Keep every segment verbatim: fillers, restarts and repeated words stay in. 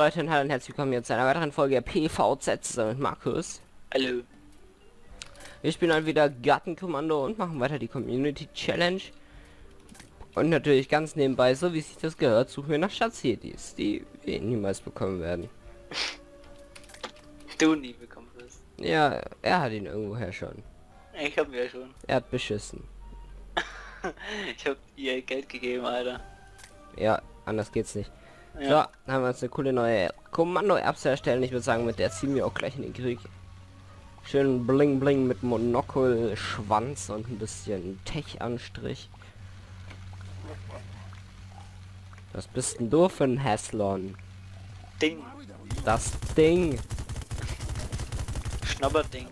Leute und hallo und herzlich willkommen hier zu einer weiteren Folge P V Z mit Markus. Hallo. Wir spielen heute wieder Gartenkommando und machen weiter die Community Challenge. Und natürlich ganz nebenbei, so wie sich das gehört, suchen wir nach Schatzhedis, die wir niemals bekommen werden. Du nie bekommen wirst. Ja, er hat ihn irgendwoher schon. Ich hab mir ja schon. Er hat beschissen. Ich hab ihr Geld gegeben, Alter. Ja, anders geht's nicht. Ja. So, dann haben wir uns eine coole neue Kommando-Erbse erstellen. Ich würde sagen, mit der ziehen wir auch gleich in den Krieg. Schön bling bling mit Monokel, Schwanz und ein bisschen Tech-Anstrich. Was bist denn du für ein Häslon? Ding. Das Ding. Schnabberding.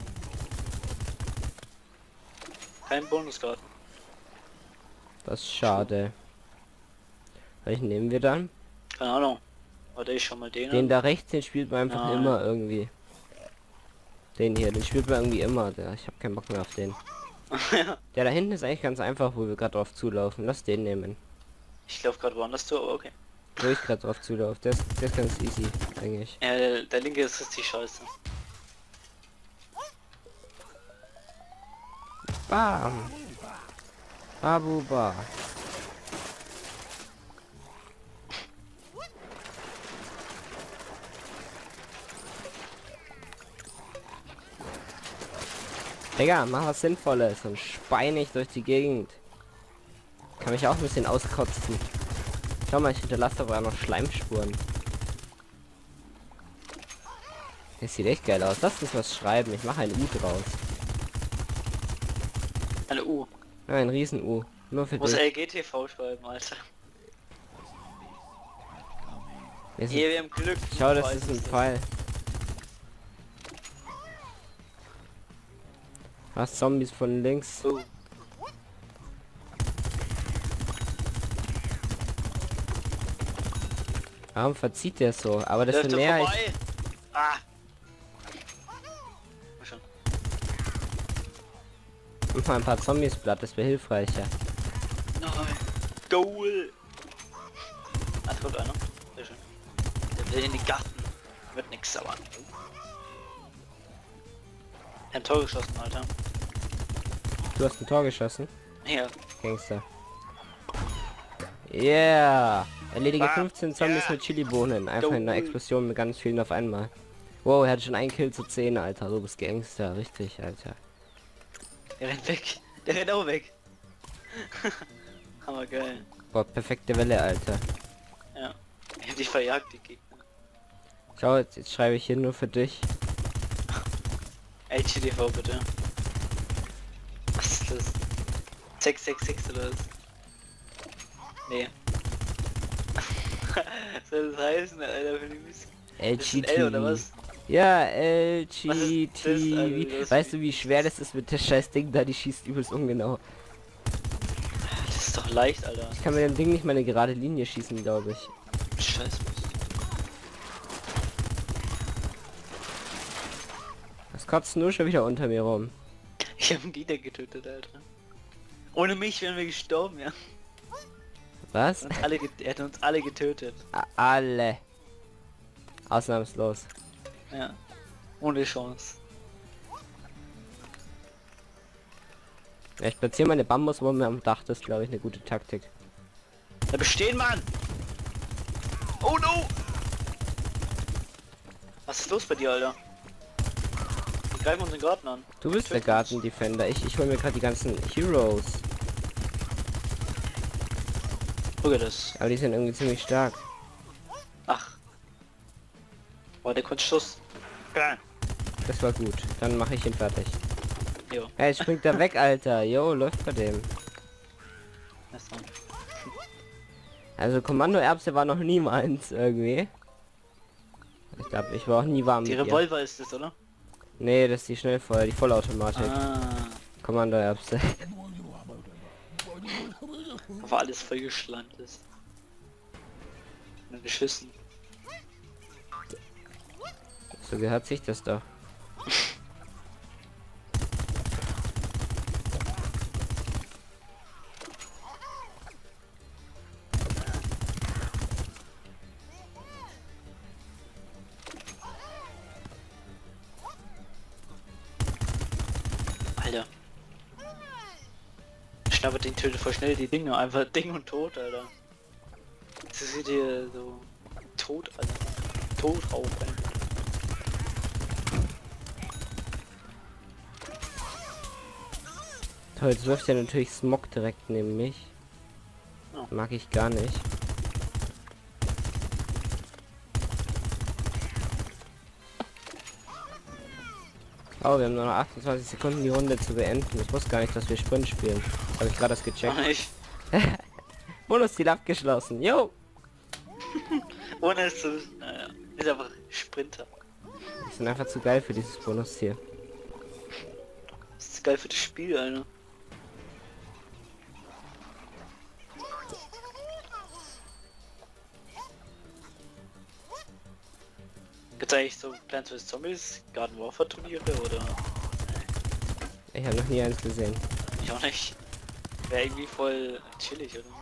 Kein Bonuskarten. Das ist schade. Welchen nehmen wir dann? Keine Ahnung. Oder ich schon mal den. Den da rechts, den spielt man einfach Nein. immer irgendwie. Den hier, den spielt man irgendwie immer. Der, ich habe keinen Bock mehr auf den. Ja. Der da hinten ist eigentlich ganz einfach, wo wir gerade drauf zulaufen. Lass den nehmen. Ich lauf gerade woanders zu, aber okay. Wo ich gerade drauf zulaufe. Der ist, der ist ganz easy, eigentlich. Ja, der, der linke ist richtig scheiße. Bam. Babuba. Digga, mach was Sinnvolles und spei nicht durch die Gegend. Kann mich auch ein bisschen auskotzen. Schau mal, ich hinterlasse aber noch Schleimspuren. Das sieht echt geil aus. Lass uns was schreiben. Ich mache ein U draus. Eine U. Ja, ein riesen U. Nur für Muss dich. L G T V schreiben, Alter. Wir sind- Hier, wir haben Glück. Schau, das ist ein Pfeil. Was Zombies von links. Oh. Warum verzieht der so? Aber das Läuft sind doch mehr. vorbei. Ah. Mal schon. Ich mach mal ein paar Zombies platt, das wäre hilfreicher. Nein. Goal. Ah, da kommt einer. Sehr schön. Der will in den Garten. Wird nix sauer. Er hat ein Tor geschossen, Alter. Du hast ein Tor geschossen. Ja. Gangster. Yeah! Erledige Bam. fünfzehn Zombies Ja. mit Chili-Bohnen. Einfach in einer Goal. Explosion mit ganz vielen auf einmal. Wow, er hat schon einen Kill zu zehn, Alter. Du bist Gangster, richtig, Alter. Der rennt weg. Der rennt auch weg. Hammer geil. Boah, perfekte Welle, Alter. Ja. Er hat dich verjagt, die Gegner. Schau, jetzt, jetzt schreibe ich hier nur für dich. H D V bitte. Was ist das? sechs sechs sechs oder was? Nee. Was soll das heißen, Alter, für die Mist? Das ist ein L oder was? Ja, L G Was ist das, Alter? T. Das- Weißt du, wie schwer das ist mit der scheiß Ding da? Die schießt übelst ungenau. Das ist doch leicht, Alter. Ich kann mit dem Ding nicht mal eine gerade Linie schießen, glaube ich. Scheiße. Das kotzt nur schon wieder unter mir rum. Ich habe ihn wieder getötet, Alter. Ohne mich wären wir gestorben, ja. Was? Und alle get- er hat uns alle getötet. A- Alle. Ausnahmslos. Ja. Ohne Chance. Ja, ich platziere meine Bambusbombe am Dach, das ist glaube ich eine gute Taktik. Da bestehen, Mann! Oh no! Was ist los bei dir, Alter? Wir greifen uns den Garten an. Du bist der Garten-Defender. Ich, ich hole mir gerade die ganzen Heroes. Guck dir das. Aber die sind irgendwie ziemlich stark. Ach. Boah, der konnte Schuss. Ja. Das war gut. Dann mache ich ihn fertig. Jo. Hey, jetzt springt er weg, Alter. Jo, läuft bei dem. Das war- Also Kommando-Erbse war noch nie meins irgendwie. Ich glaube, ich war auch nie warm Die mit ihr. Revolver ist es, oder? Nee, das ist die Schnellfeuer, die Vollautomatik. Ah. Kommando-Erbse. Wo alles voll geschlankt ist. Mit Schüssen. So gehört sich das doch. Alter. Schnapperding tötet voll schnell die Dinge, einfach Ding und tot, Alter. Das ist hier so tot, Alter. Tot auf, Alter. Toll, jetzt wirft ja natürlich Smog direkt neben mich. Oh. Mag ich gar nicht. Oh, wir haben nur noch achtundzwanzig Sekunden, die Runde zu beenden. Ich wusste gar nicht, dass wir Sprint spielen. Habe ich gerade das gecheckt. Auch nicht. Bonusziel abgeschlossen. Jo! Ohne es zu wissen, naja. Ist einfach Sprinter. Die sind einfach zu geil für dieses Bonusziel. Das ist geil für das Spiel, Alter. Gibt's eigentlich so Plants vs Zombies, Garden Warfare Turniere oder? Ich habe noch nie eins gesehen. Ich auch nicht. Wäre irgendwie voll chillig, oder?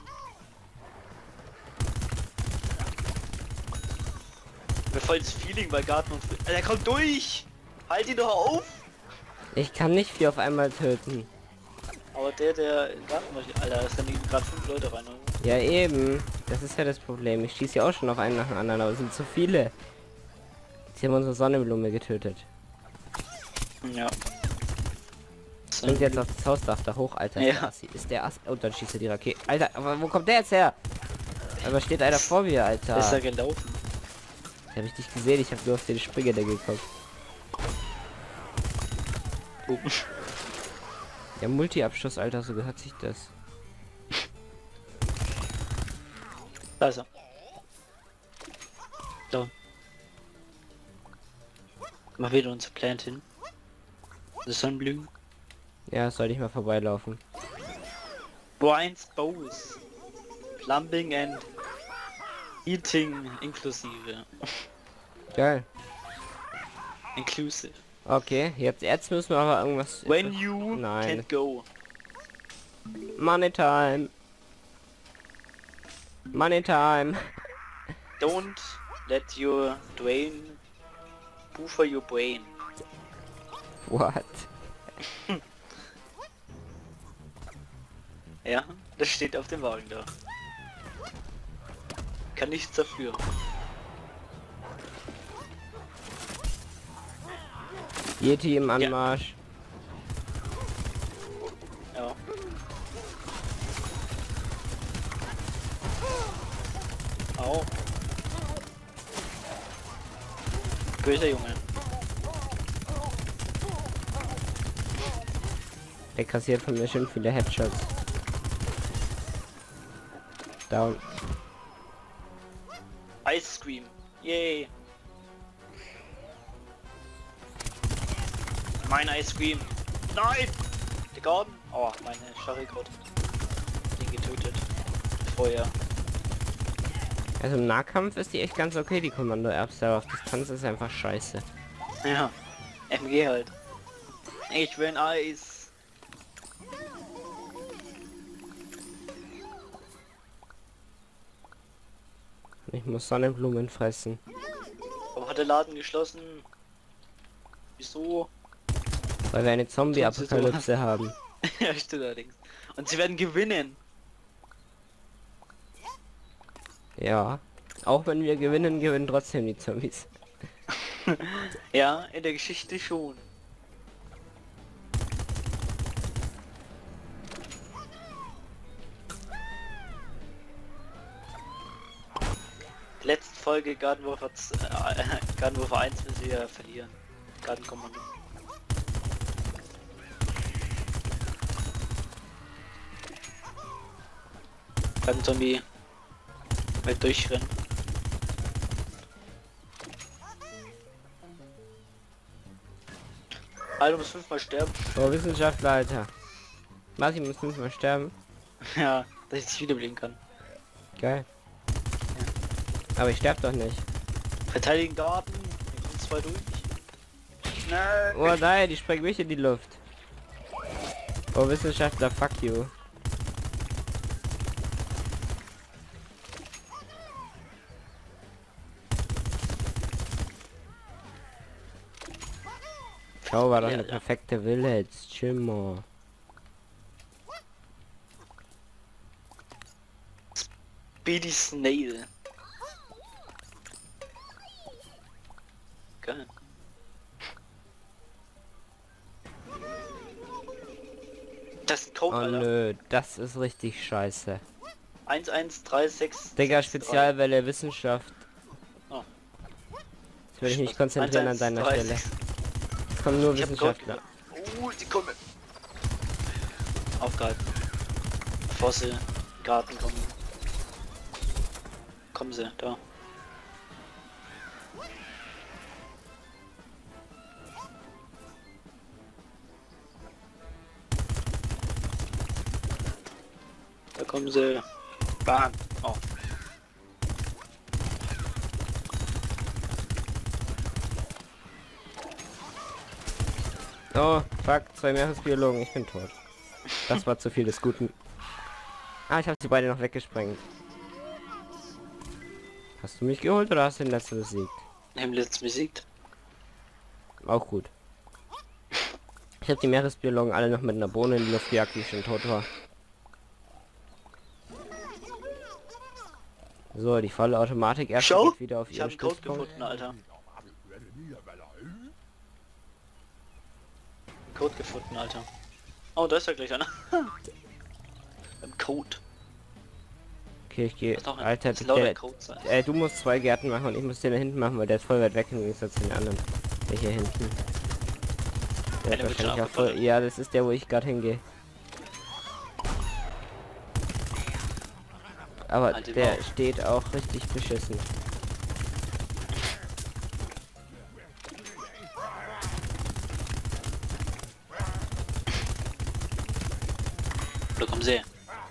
Mir voll das Feeling bei Garten und... Der kommt durch! Halt ihn doch auf! Ich kann nicht vier auf einmal töten. Aber der, der im Garten... Alter, da sind gerade fünf Leute rein, oder? Ja eben. Das ist ja das Problem. Ich schieße ja auch schon auf einen nach dem anderen, aber es sind zu viele. Sie haben unsere Sonnenblume getötet. Ja. Sind jetzt auf das Hausdach da hoch, Alter. Ja. Ist der Ast... Oh, dann schießt er die Rakete. Alter, aber wo kommt der jetzt her? Aber steht einer vor mir, Alter. Ist er gelaufen? Hab ich dich gesehen, ich habe nur auf den Springende geguckt. Oh. Der Multi-Abschuss, Alter, so gehört sich das. Da ist er. Da. Mal wieder unser Plant hin. Das Sonnenblumen. Ja, soll ich mal vorbeilaufen. Blinds Bows. Plumbing and Eating inklusive. Geil. Inclusive. Okay, jetzt, jetzt müssen wir aber irgendwas... When you Nein. can't go. Money time. Money time. Don't let your drain buffer your brain. What? Ja, das steht auf dem Wagen da. Kann nichts dafür. Yeti im Anmarsch. Ja. Au. Böser Junge. Der kassiert von mir schon viele Headshots. Down. Ice Cream. Yay. Mein Ice Cream. Nein! Der Garten. Oh, meine Scharikot. Den getötet. Vorher. Also im Nahkampf ist die echt ganz okay, die Kommando-Erbse, aber auf Distanz ist einfach scheiße. Ja. M G halt. Ich will Eis. Ich muss Sonnenblumen fressen. Warum hat der Laden geschlossen? Wieso? Weil wir eine Zombie-Apokalypse haben. Ja, stimmt allerdings. Und sie werden gewinnen. Ja. Auch wenn wir gewinnen, gewinnen trotzdem die Zombies. Ja, in der Geschichte schon. Letzte Folge Garden Warfare, äh, Garden Warfare eins müssen wir verlieren. Garden Kommando. Garden Zombie. Mal durchrennen. Alter, du musst fünfmal sterben. Oh, Wissenschaftler, Alter. Martin muss fünfmal sterben. Ja, dass ich dich wiederbeleben kann. Geil. Aber ich sterb doch nicht. Verteidigen Garten. Wir kommen zwei durch. Nein. Oh nein, die sprengt mich in die Luft. Oh, Wissenschaftler, fuck you. Oh, war doch Ja, eine ja. perfekte Village. Chill mal. Speedy Snail. Geil. Das ist ein Code, Oh Alter. nö, das ist richtig scheiße. eins eins drei sechs. Digga, Spezialwelle Wissenschaft. Oh. Jetzt will ich mich konzentrieren an deiner Stelle. Es kommen nur Ich hab einen Code Wissenschaftler. gefunden. Oh, die kommen. Aufgehalten. Bevor sie in den Garten kommen. Kommen sie, da. Da kommen sie. Bam. Oh. Oh, fuck, zwei Meeresbiologen, ich bin tot. Das war zu viel des Guten. Ah, ich habe sie beide noch weggesprengt. Hast du mich geholt oder hast du den letzten besiegt? Haben letztes besiegt. Auch gut. Ich habe die Meeresbiologen alle noch mit einer Bohne in die Luft gejagt, die schon tot war. So, die volle Automatik erst Schau, geht wieder auf ich ihren habe einen Code Stützpunkt. gefunden, Alter. Code gefunden, Alter. Oh, da ist ja gleich einer. Ein Code. Okay, ich gehe. Das doch ein- Alter, das lauter der, Code sein. äh, du musst zwei Gärten machen und ich muss den da hinten machen, weil der ist voll weit weg im Gegensatz zu den anderen. Der hier hinten. Der Einer ist wird schon wahrscheinlich auch voll, abgeballert. ja, das ist der, wo ich gerade hingehe. Aber Halt den der Bauch. steht auch richtig beschissen. Da kommen sie.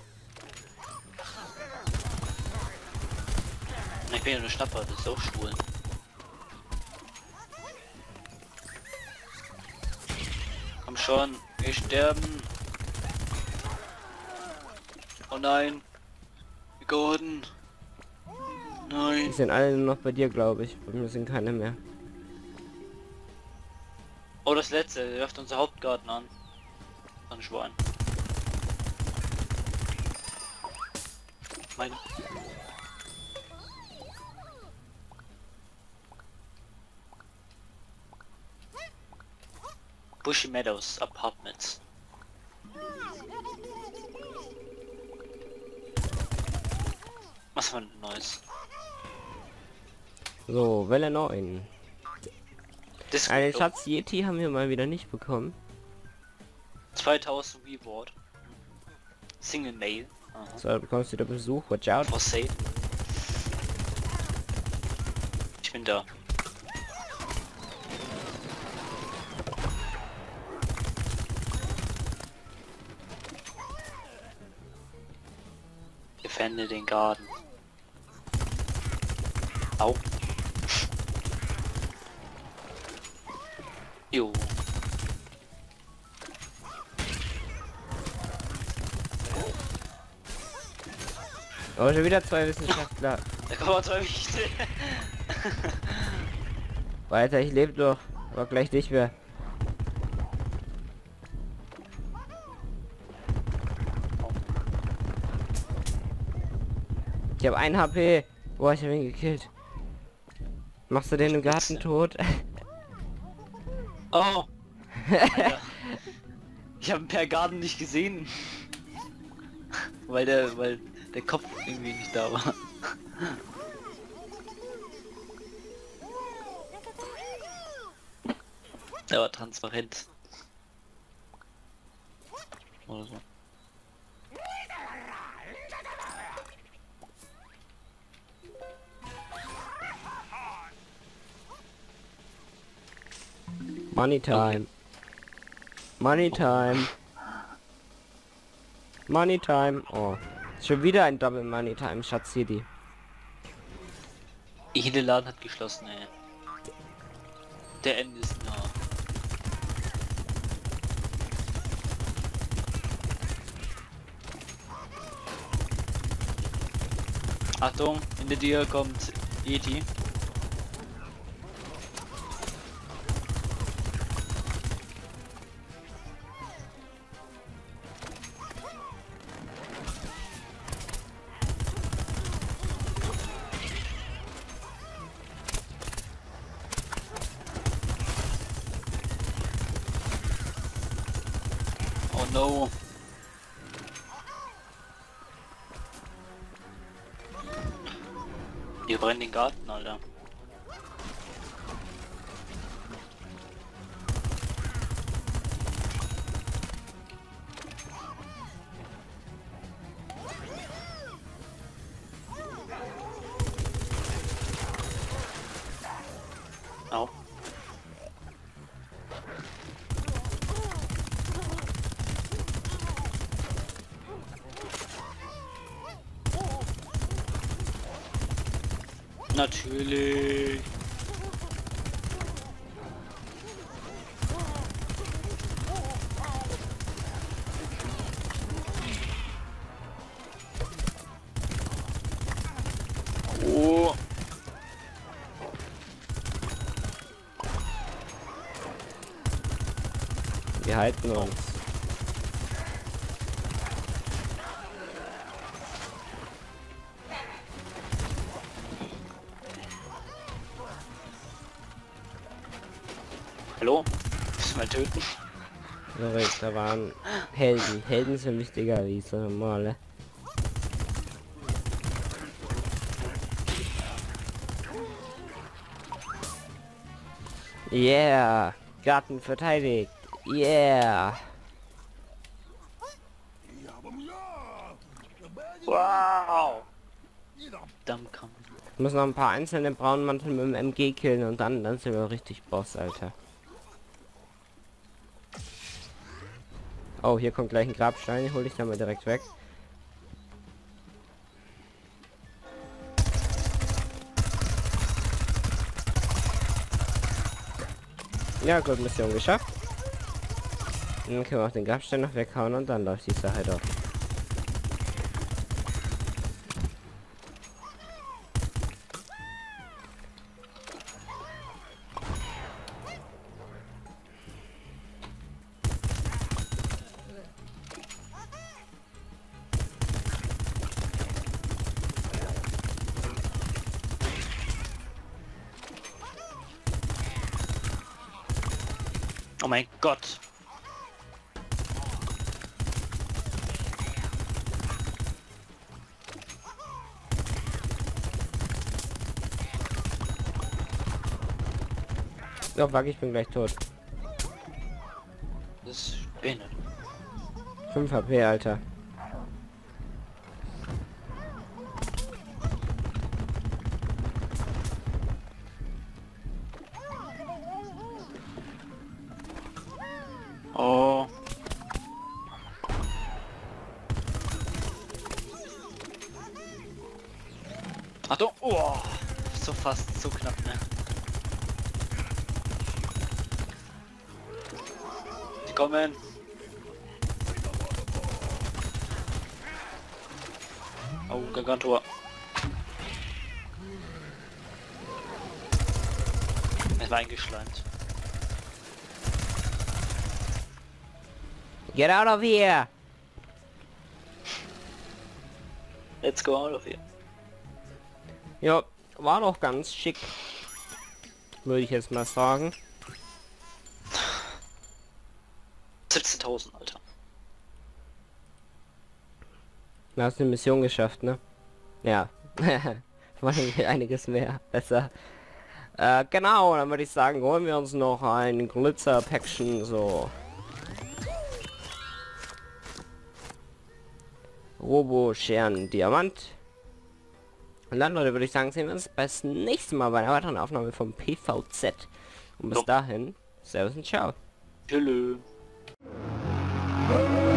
Ich bin ja nur Schnapper, das ist auch schwul. Komm schon, wir sterben. Oh nein. Gordon. Die Nein. sind alle nur noch bei dir, glaube ich. Bei mir sind keine mehr. Oh, das letzte, der wirft unser Hauptgarten an. Ein Schwein. Meine. Bushy Meadows Apartments. Was für ein neues? So, Welle neun. Das Einen Schatz Yeti haben wir mal wieder nicht bekommen. zweitausend Reward. Single Mail. Aha. So, da bekommst du wieder Besuch. Watch out. For sale. Ich bin da. Defende den Garten. Au. Jo. Oh, schon wieder zwei Wissenschaftler. Da kommen wir zwei Wichte. Weiter, ich lebe doch. Aber gleich nicht mehr. Ich habe ein H P. Boah, ich habe ihn gekillt. Machst du den im Garten tot? Oh. Alter. Ich habe Per Garten nicht gesehen. weil der, weil der Kopf irgendwie nicht da war. Der war transparent. Oder so. Money time. Money time. Money time. Oh. Schon wieder ein Double Money Time, Schatz City. Jeder Laden hat geschlossen, ey. Der Ende ist nah. Achtung, hinter dir kommt Yeti. no. Ihr brennt den Garten, Alter. Au. Natürlich. Oh. Wir halten uns. Hallo? Müssen wir töten? Sorry, da waren Helden. Helden sind wichtiger wie so normale. Yeah! Garten verteidigt! Yeah! Wow! Dammkampf. Ich muss noch ein paar einzelne Braunmantel mit dem M G killen und dann, dann sind wir richtig Boss, Alter. Oh, hier kommt gleich ein Grabstein, hole ich dann mal direkt weg. Ja gut, Mission geschafft. Dann können wir auch den Grabstein noch weghauen und dann läuft die Sache doch. Oh mein Gott. Ja, fuck, ich bin gleich tot. Das ist behindert. fünf H P, Alter. Oh. Achtung! Oh, so fast, so knapp, ne? Die kommen! Oh, Gargantua. Es war eingeschleimt. Get out of here! Let's go out of here. Ja, war doch ganz schick. Würde ich jetzt mal sagen. siebzehntausend, Alter. Du hast eine Mission geschafft, ne? Ja. Vor allem einiges mehr. Besser. Äh, genau, dann würde ich sagen, holen wir uns noch ein Glitzer-Päckchen, so. Robo-Scheren Diamant. Und dann, Leute, würde ich sagen, sehen wir uns beim nächsten Mal bei einer weiteren Aufnahme vom P V Z. Und bis dahin, Servus und Ciao. Tschüss.